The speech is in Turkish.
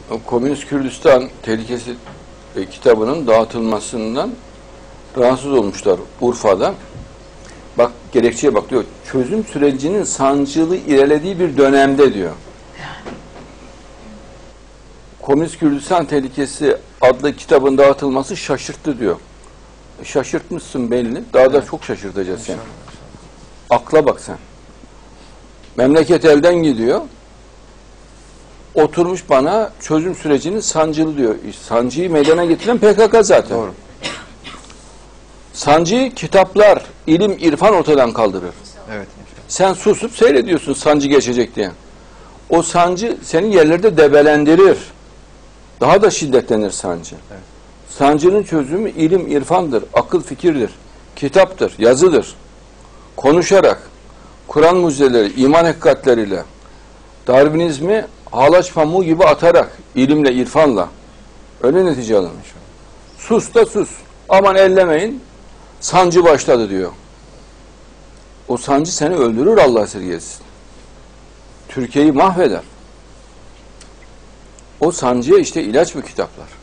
Komünist Kürdistan Tehlikesi kitabının dağıtılmasından rahatsız olmuşlar Urfa'da. Bak gerekçeye bak diyor. Çözüm sürecinin sancılı ilerlediği bir dönemde diyor. Komünist Kürdistan Tehlikesi adlı kitabın dağıtılması şaşırttı diyor. Şaşırtmışsın belli. Daha da çok şaşırtacağız seni. Akla bak sen. Memleket elden gidiyor. Oturmuş bana çözüm sürecinin sancılı diyor. Sancıyı meydana getiren PKK zaten. Doğru. Sancıyı kitaplar, ilim, irfan ortadan kaldırır. Evet. Sen susup seyrediyorsun sancı geçecek diye. O sancı senin yerlerde debelendirir. Daha da şiddetlenir sancı. Evet. Sancının çözümü ilim, irfandır, akıl, fikirdir, kitaptır, yazıdır. Konuşarak, Kur'an mucizeleri, iman hakikatleriyle, Darwinizmi halaç pamuğu gibi atarak, ilimle, irfanla. Öyle netice alınmış. Sus da sus. Aman ellemeyin. Sancı başladı diyor. O sancı seni öldürür, Allah esirgesin. Türkiye'yi mahveder. O sancıya işte ilaç bu kitaplar.